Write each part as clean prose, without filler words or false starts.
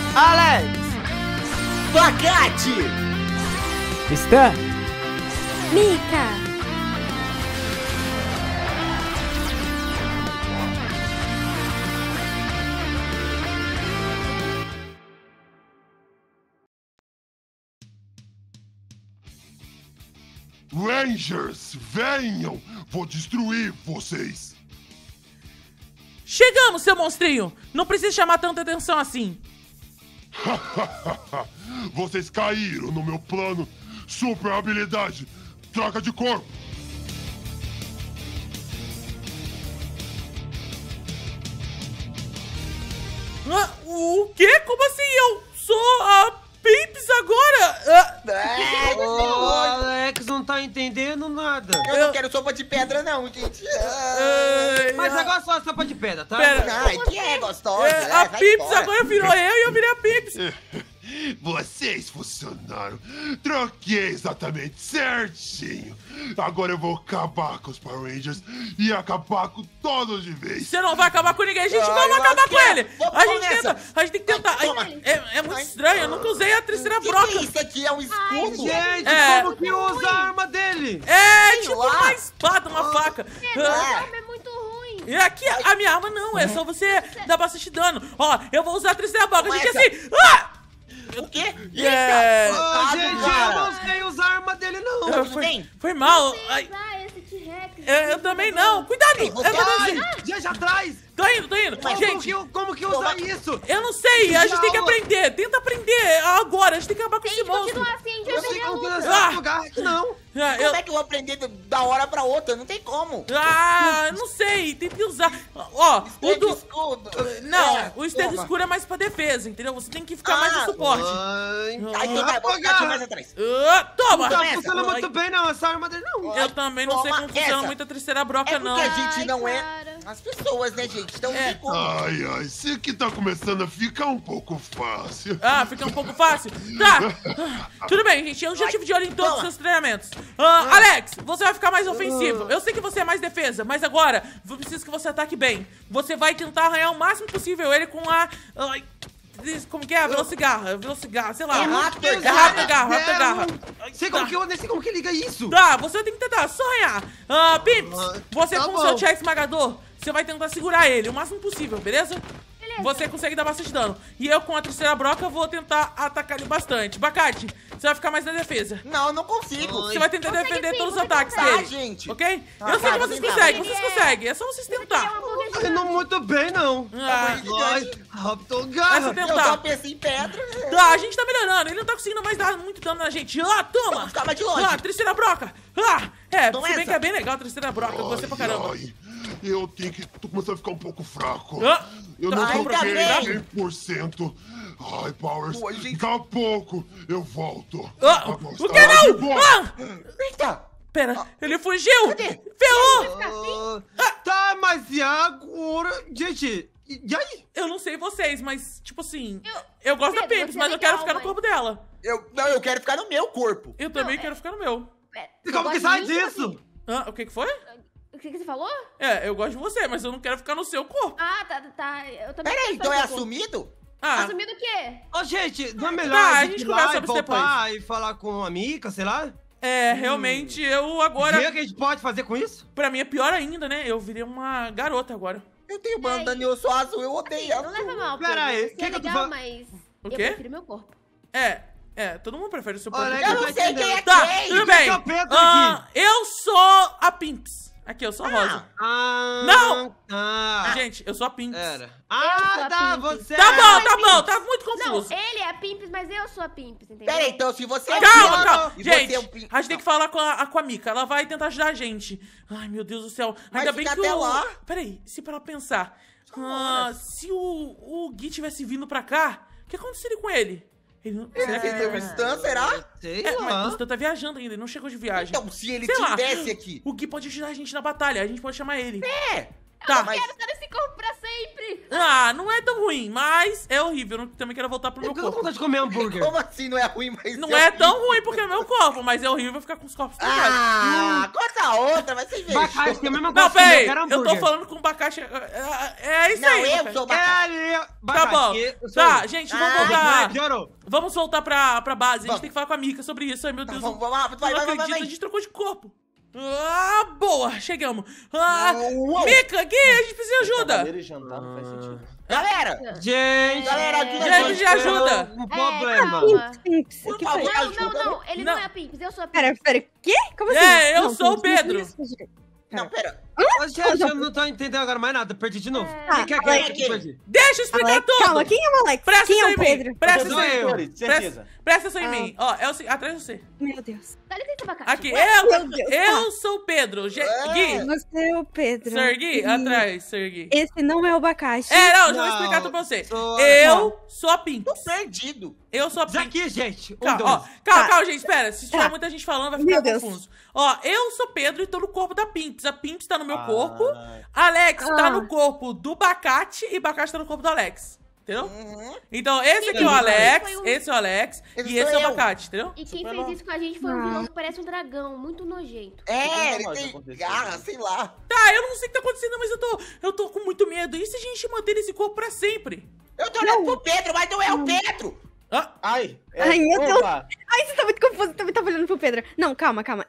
Alex! Abacate! Stan! Mika! Rangers, venham! Vou destruir vocês! Chegamos, seu monstrinho! Não precisa chamar tanta atenção assim. Vocês caíram no meu plano. Super habilidade. Troca de corpo. O quê? Como assim? Eu sou a Pips agora? O Alex não tá entendendo nada. Eu não quero sopa de pedra, não, gente. Mas agora só a sopa de pedra, tá? Pera. Ai, que é gostosa. A vai Pips embora. agora virou eu e eu virei a Pips. Vocês funcionaram. Troquei exatamente certinho. Agora eu vou acabar com os Power Rangers e acabar com todos de vez. Você não vai acabar com ninguém, a gente Ah, não vai eu acabar acho com que é. ele. Vamos A gente nessa. tenta, a gente tem que tentar. Toma. É muito estranho, eu nunca usei a terceira Que broca. é isso aqui? É um escudo? Gente, É. como que usa a arma dele? É Sei tipo lá. uma espada, uma faca. Ah. arma é muito ruim. E aqui, a minha arma não, é só você dar bastante dano. Ó, eu vou usar a terceira broca, a gente Começa. assim. Ah! O quê? É. Ô, gente, eu cara. não sei usar a arma dele, não. tudo bem? Foi mal. Ai, Usar esse T-Rex. eu também não. Cuidado. Ei, Eu você- tô Ai, assim. gente, atrás! Tô indo. Gente, Como que usa isso? eu não sei, a gente tem que aula. aprender. Tenta aprender agora, a gente tem que acabar com Se a esse gente monstro. continuar assim, a gente Eu vai sei perder a como que luta. nesse Ah. lugar aqui, não. Ah, Como é que eu vou aprender da hora pra outra? Não tem como. não sei, tem que usar. Ó, o Tem do. escudo. Não, o estego toma. escuro é mais pra defesa, entendeu? Você tem que ficar mais no Ah, suporte. Ai, Aí então vai, vou ficar aqui mais atrás. Toma! Não tá Começa. funcionando muito Ai, bem, não, essa arma dele, não. eu também não sei Toma como funciona essa. muito a terceira broca, É não. porque a gente Ai, não é cara. as pessoas, né, gente? Então não É. tem como. Ai, isso aqui tá começando a ficar um pouco fácil. Ah, fica um pouco fácil? Tá! Tudo bem, gente. Eu já tive de olho em todos os Toma. seus treinamentos. Alex, você vai ficar mais ofensivo. Eu sei que você é mais defesa, mas agora eu preciso que você ataque bem. Você vai tentar arranhar o máximo possível ele com a... ai, como que é? A velocigarra, sei lá. É Raptor Raptor Garra. garra. Sei como que eu nem sei como que liga isso. Tá, você tem que tentar, só arranhar. Pips, você tá com o bom. seu T-Rex esmagador, você vai tentar segurar ele o máximo possível, beleza? Beleza. Você consegue dar bastante dano. E eu, com a terceira broca, vou tentar atacar ele bastante. Abacate, você vai ficar mais na defesa. Não, eu não consigo. Você vai tentar Consegue defender sim, todos os você ataques consegue. dele. Gente. Ok? Ah, Eu sei que tá, vocês tá. conseguem, vocês Ele é- conseguem. É só vocês Ele é tentar. um hambúrguer Ai, não muito bem, não. Ah, Ai, Raptor Vai Garra. se Eu tentar. só pensei em pedra. Tá, a gente tá melhorando. Ele não tá conseguindo mais dar muito dano na gente. Toma! Vamos ficar mais de longe. Terceira broca. Toma Se bem essa. que é bem legal a terceira broca. Eu gostei pra caramba. Ai, eu tenho que... Tô começando a ficar um pouco fraco. Ah, Eu não tá, troquei ainda bem. 100%. Ai, Powers, Pô, gente. daqui a pouco eu volto. O Agora que está de não? boa. Eita. Pera, ele fugiu! Cadê? Ferrou! Tá, mas e agora? Gente, e aí? Eu não sei vocês, mas, tipo assim... Eu gosto da Pedro, Pips, você mas é eu quero legal, ficar no mas- corpo dela. Eu quero ficar no meu corpo. Eu também Não, quero ficar no meu. E como que sai disso? O que foi? O que você falou? Eu gosto de você, mas eu não quero ficar no seu corpo. Ah, tá. Eu também Peraí, quero então é fazer um pouco. assumido? Assumido o quê? Ô, gente, não é melhor Tá, a a gente gente ir conversa lá e sobre isso voltar e falar com a Mika, sei lá? Realmente, eu agora... Ver o que a gente pode fazer com isso? Pra mim é pior ainda, né? Eu virei uma garota agora. Eu tenho bandana e eu sou azul, eu odeio Não leva mal, Pera aí, Pedro. que Você é que eu tô legal, fal- mas O eu quê? prefiro meu corpo. Todo mundo prefere o seu Olha, próprio Eu corpo. não sei quem é Tá, quem. tudo Quem bem. que é o Pedro aqui? Eu sou a Pimps. Aqui, eu sou a Rosa. Ah, Não! Ah, Gente, eu sou a Pimps. era. Eu sou Ah, a tá, Pink. você Tá é- bom, tá muito Não, confuso. ele é a Pimps, mas eu sou a Pimps, entendeu? Peraí, então se você é Calma, Pedro calma. e Gente, você é um pin- a gente tem que falar com a Mika. Ela vai tentar ajudar a gente. Ai, meu Deus do céu. Mas Ainda bem fica que até o... lá. Peraí, se parar pra pensar. horas. Se o Gui tivesse vindo pra cá, o que aconteceria com ele? Ele não... Será que Ele deu um stun, será? Sei mas lá. o Stan tá viajando ainda, ele não chegou de viagem. Então, se ele Sei lá. tivesse aqui. O Gui pode ajudar a gente na batalha, a gente pode chamar ele. É. Tá. Mas Quero estar nesse corpo pra sempre. Ah, não é tão ruim, mas é horrível. Eu também quero voltar pro meu Eu tô com corpo. vontade de comer hambúrguer. como assim não é ruim, mas... Não é tão ruim porque é meu corpo, mas é horrível ficar com os corpos pegados. Ah, corta a outra, vai ser Bacate, que é a mesma Não, coisa que eu peraí, quero eu hambúrguer. tô falando com o Bacate. É isso Não, aí. eu Bacate. sou o Bacate. Tá bom. Tá, gente, vamos voltar. Piorou. Vamos voltar pra base. A gente Vamos. tem que falar com a Mika sobre isso. Ai, meu Deus. Vamos, Eu vamos, vai, não vai, vai, acredito, vai. a gente trocou de corpo. Ah, boa, chegamos. Ah, Uou. Mika, Gui, a gente precisa de ajuda. Cavaleiro e jantar não faz sentido. Galera, Gente, Galera, ajuda a gente, eu ajuda. tenho um problema. Calma. Pimps, por que favor, foi? ajuda. Não, ele Não. não é a Pimps, eu sou a Pimps. Pera, quê? Como assim? É, eu Não, sou o Pimps, Pedro. não é isso. Não, pera. Gente, eu não tô entendendo agora mais nada. Perdi de novo. Tá, Quem Alex. que perdi? Deixa eu explicar Alex, tudo. calma, quem é o Alex? Presta Quem é atenção o em mim. Pedro? Presta Sou atenção em eu. mim. Certeza. Presta atenção em Ah. mim. Ó, é o seguinte, atrás de você. Meu Deus. Dá licença, Bacate. Aqui, Meu Deus, eu sou o Pedro. Gui, Você é o Pedro. Sir Gui, atrás, Sir Gui. Esse não é o Bacate. É, não, eu vou Não, explicar tudo pra você. sou- Eu sou a Pimps. Tô perdido. Eu sou a Já Pimps. aqui, gente. Calma, ó, Calma, calma, Tá. calma, gente, espera. Se tiver Tá. muita gente falando, vai Meu ficar Deus. confuso. Ó, eu sou Pedro e tô no corpo da Pimps. A Pimps tá no meu Ah. corpo. Alex tá Ah. no corpo do Bacate e Bacate tá no corpo do Alex. Entendeu? Uhum. Então, esse aqui é o Foi Alex, um- esse é o Alex Esse e esse é sou o eu. Abacate, entendeu? E quem Super fez mal. isso com a gente foi um Ah. vilão que parece um dragão, muito nojento. É, ele Não, tem isso aconteceu. garra, sei lá. Tá, eu não sei o que tá acontecendo, mas eu tô com muito medo. E se a gente manter esse corpo pra sempre? Eu tô olhando pro Pedro, mas não é o Pedro. Ah, Ai, Ai, meu Deus. opa. Ai, você tá muito confuso, também tá olhando pro Pedro. Não, calma, calma.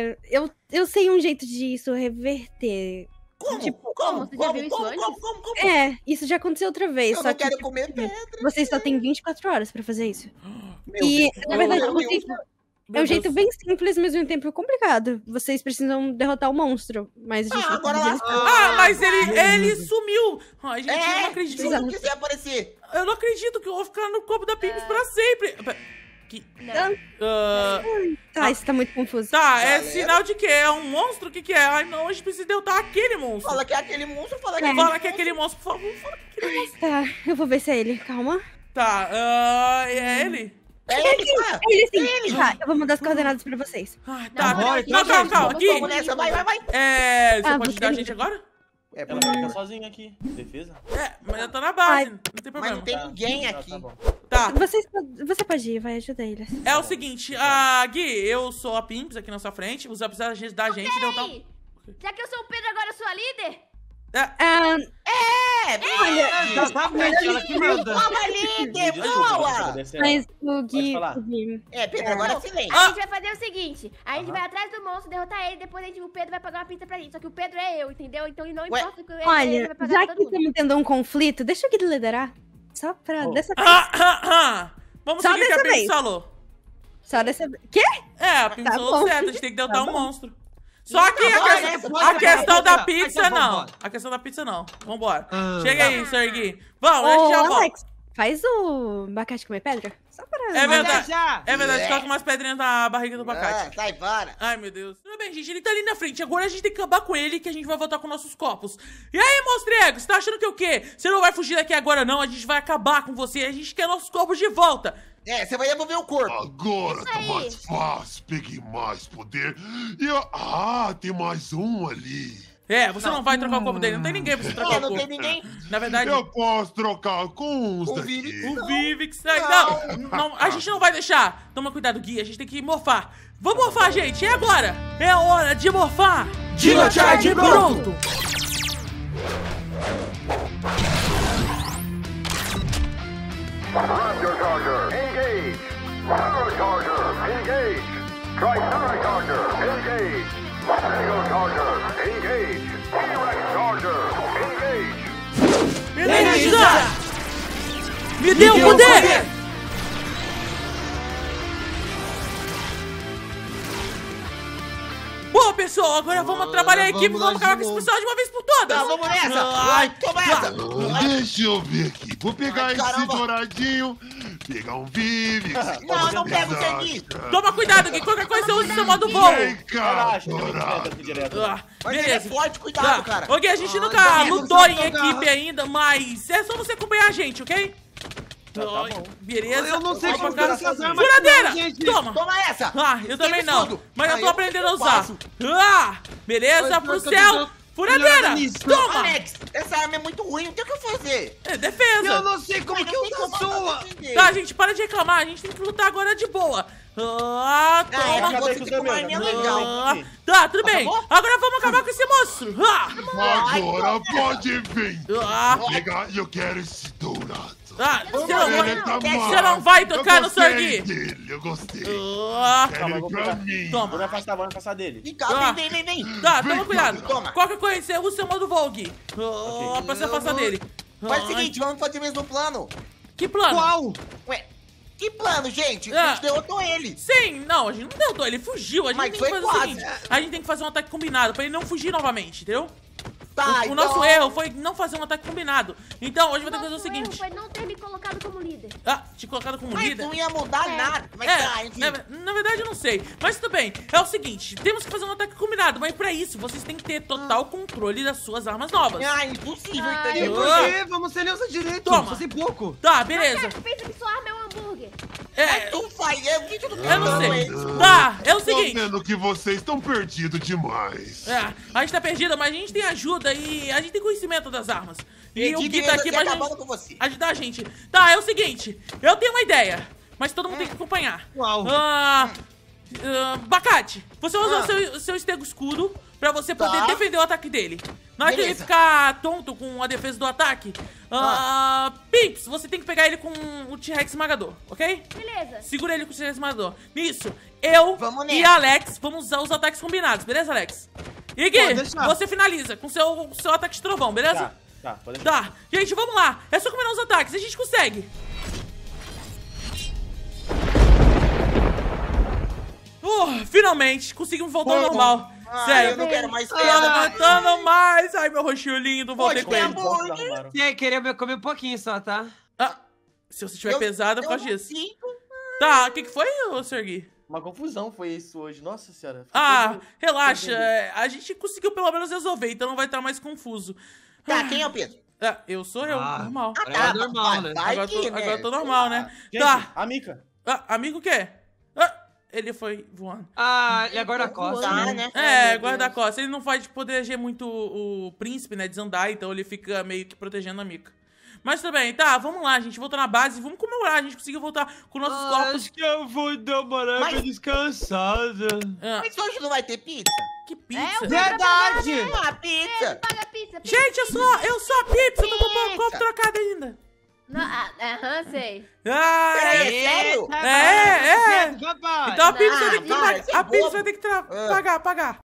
Eu sei um jeito de isso reverter. Como? Tipo, Como? você já viu isso antes? Como? É, isso já aconteceu outra vez. Eu só não que quero tipo, comer pedra. vocês só têm 24 horas pra fazer isso. Meu E, Deus. na verdade, Meu vocês, Deus. é meu um jeito Deus. bem simples, mas ao mesmo tempo complicado. Vocês precisam derrotar o monstro. Mas a gente Ah, vai agora fazer lá. isso. Ah, mas ele sumiu. Ai, gente, eu não É, acredito. se não quiser aparecer. Eu não acredito que eu vou ficar no corpo da Pimps pra sempre. Que... Não. Ah, Tá, isso tá muito confuso. tá, é Galera. sinal de quê? É um monstro? O que que é? Ai, não, a gente precisa derrotar aquele monstro. Fala que é aquele monstro, fala que é Fala que é aquele monstro, por favor. Fala que é aquele monstro. Tá, eu vou ver se é ele. Calma. Tá, é ele? É ele, tá? É ele sim. Tá, eu vou mandar as coordenadas pra vocês. Ah, tá. Não, Não, então, calma, gente, calma. Vamos Aqui. nessa, vai, vai, vai. É. Você Ah, pode você ajudar a me- gente agora? É, Ela vai ficar sozinha aqui. Defesa? É, mas ela tá na base. Ai. Não tem mas problema. não tem ninguém Tá, aqui. tá bom. Tá. Você pode ir, vai ajudar eles. É o seguinte, Gui, eu sou a Pimps aqui na sua frente. Você vai precisar ajudar a gente derrotar um. Peraí, já que eu sou o Pedro, agora eu sou a líder? Ah, Já sabe, gente, ela que manda. Fala líder, Desculpa, boa. desce ela. mas o Gui. falar. O Gui. É, Pedro, agora é silêncio. A gente vai fazer o seguinte, a gente vai atrás do monstro, derrotar ele, depois o Pedro vai pagar uma pizza pra gente. Só que o Pedro é eu, entendeu? Então não importa o que ele Olha, vai pagar já pra que todo mundo. estamos tendo um conflito, deixa o Gui liderar. Só pra Oh. dessa vez. Vamos Só seguir o que a dessa Pimps vez. falou. Só dessa vez. Quê? É, a Pimps Tá falou bom. certo, a gente tem que derrotar Tá um bom. monstro. Só que Tá bom, a né? questão da Vai, pizza então não. vambora. A questão da pizza não. Vambora. Ah. Chega aí, Sir Gui. Vamos, a gente Ô, já volta. Alex, faz o abacate comer pedra? Só para. É verdade. Já. É verdade, É. coloca umas pedrinhas na barriga do abacate. Ah, sai fora. Ai, meu Deus. Tudo bem, gente, ele tá ali na frente. Agora a gente tem que acabar com ele, que a gente vai voltar com nossos copos. E aí, monstrego, você tá achando que o quê? Você não vai fugir daqui agora, não. A gente vai acabar com você. A gente quer nossos corpos de volta. É, você vai devolver o corpo. Agora tá aí. mais fácil. Peguei mais poder. Tem mais um ali. É, você não vai trocar o corpo dele. Não tem ninguém pra você trocar É, o não corpo. tem ninguém. Na verdade, Eu posso trocar com uns O daqui. Vivix. o Vivix... Não, a gente não vai deixar. Toma cuidado, Gui. A gente tem que morfar. Vamos morfar, gente. É agora. É a hora de morfar. Dino Charge pronto! Raptor Charger, engage! Power Charger, engage! Triceratops Charger, engage! Mega Charger, engage! T-Rex Charger, engage! Energizar! Me dê o poder! Boa, pessoal. Agora vamos trabalhar em equipe. vamos Vamos lá acabar de com esse novo. pessoal de uma vez por todas. Tá, vamos nessa. Ai, Vai, toma essa. Deixa eu ver aqui. Vou pegar Ai, esse caramba. douradinho, pegar um Vivix. Não, não pega o Sergi. Toma cuidado, Gui. Qualquer coisa você usa o seu modo voo. Vem cá, Relaxa, eu vou dourado. aqui direto. Ah, Mas ele é beleza. forte, Tá. cuidado, cara. Ok, a gente Ah, nunca tá. lutou em Você tá equipe agarrado. ainda, mas é só você acompanhar a gente, ok? Tá Ai, bom. beleza. Eu não sei Vamos como pra cá. fazer essas armas. Furadeira! gente. Toma! Toma essa. Ah, eu também Esquema não. escudo. Mas eu Ah, tô eu aprendendo a usar. faço. Ah, beleza, Mas pro eu tô céu. tentando- Furadeira! nisso. Toma! Alex, essa arma é muito ruim, não tem o que eu fazer. É defesa! Eu não sei como Mas que não eu tem como sua. defender. Tá, gente, para de reclamar. A gente tem que lutar agora de boa. Ah, Toma! é, Acabei você com tem o uma meu, arminha acabei. legal. Tá, tudo bem. Acabou? Agora vamos acabar com esse monstro. Agora pode vir. Ah, Eu quero esse dourado. você Ele tá você não vai tocar eu no gostei sangue. dele, eu gostei. Ah, Quero ele vou pra pegar. mim. Toma. Vou me afastar dele. Vem cá, Ah. vem. Tá, toma cuidado. Toma. Qualquer coisa, você usa o seu modo Vogue. Pra se afastar dele. Faz o seguinte, vamos fazer o mesmo plano. Que plano? Qual? Ué, que plano, gente? Ah. A gente derrotou ele. Sim, não, a gente não derrotou, ele fugiu. A gente Mas tem que foi fazer o quase. seguinte: a gente tem que fazer um ataque combinado pra ele não fugir novamente, entendeu? Tá, O nosso erro foi não fazer um ataque combinado. Então, hoje vai ter que fazer o Nosso seguinte: erro foi não ter me colocado como líder. te colocado como Mas líder. não ia mudar É. nada. Mas tá, enfim. na verdade eu não sei. Mas tudo bem. É o seguinte, temos que fazer um ataque combinado. Mas pra isso, vocês têm que ter total controle das suas armas novas. Ah, impossível, Ai, entendeu? Por quê? Vamos ser nem usar direito. Toma. Só sei pouco. Tá, beleza. Cara, pensa que sua arma é um hambúrguer. É, Tu faz, é o vídeo do eu não sei. isso. Tá, é o Tô seguinte. vendo que vocês estão perdidos demais. A gente tá perdido, mas a gente tem ajuda e a gente tem conhecimento das armas. E o Gui tá aqui pra acabando gente com você. ajudar a gente. Tá, é o seguinte, eu tenho uma ideia, mas todo mundo tem que acompanhar. Uau. Bacate, você vai usar o seu estego escudo pra você poder Tá. defender o ataque dele. Na hora que ele Beleza. ficar tonto com a defesa do ataque, Pips, você tem que pegar ele com o T-Rex esmagador, ok? Beleza. Segura ele com o T-Rex esmagador. Nisso, eu Vamos e nessa. Alex vamos usar os ataques combinados, beleza, Alex? E Pode Gui, deixar. você finaliza com o seu ataque de trovão, beleza? Tá, pode deixar. Tá, gente, vamos lá. É só combinar os ataques, a gente consegue. Finalmente, conseguimos voltar ao normal. Ah, Sério. eu não quero mais Tô pedra. não aguentando mais. Ai, meu rostinho lindo, voltei Pode com ele. ter Arrumaram. Você queria comer um pouquinho só, tá? Se você estiver pesado, eu faço não isso. sinto. Tá, o que foi, Sr. Gui? Uma confusão foi isso hoje, nossa senhora. Relaxa, a gente conseguiu pelo menos resolver, então não vai estar mais confuso. Tá, quem é o Pedro? Eu sou eu, normal. É normal, né? Vai Agora que, eu tô normal, né? Gente, Tá, a Mika. amigo o quê? Ele foi voando. E agora a costa. Tá, né? Guarda-costas. Ele não pode proteger muito o príncipe, né, de Zandai, então ele fica meio que protegendo a Mika. Mas tudo bem, tá, vamos lá, gente, voltar na base, vamos comemorar, a gente conseguiu voltar com nossos corpos. Acho que eu vou dar uma leve Mas- descansada. Mas hoje não vai ter pizza? Que pizza. Verdade! Ah, pizza! Paga pizza. Gente, eu sou a pizza, eu tô com o corpo trocado ainda. Sei. Peraí, é sério? É. Rapaz. Então a pizza vai ter que vai, pagar. você é A pizza bobo. vai ter que pagar.